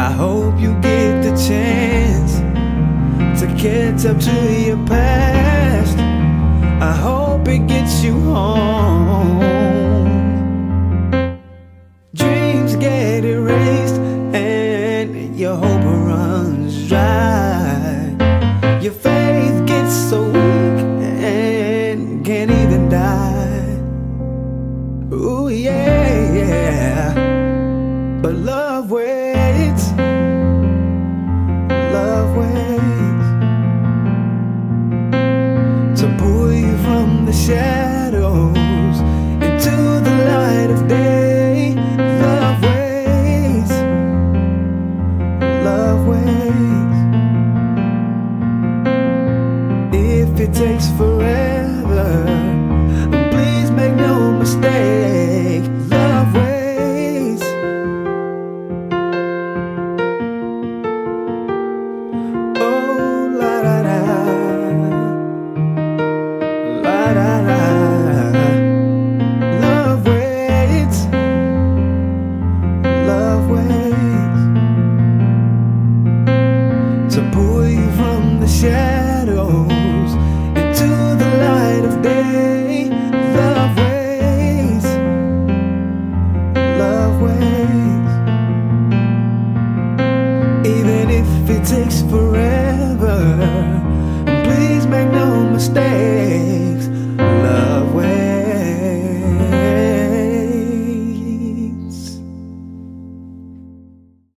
I hope you get the chance to catch up to your past. I hope it gets you home. Dreams get erased and your hope runs dry. Your faith gets so weak and can't even die. Ooh yeah, yeah. But love waits. Love waits to pull you from the shadows into the light of day. Love waits. Love waits. If it takes forever, please make no mistake. Love waits. Oh, la da da, la da da. Love waits. Love waits to pull you from the shadows into the light of day. Love waits. Love waits. Even if it takes forever, please make no mistake.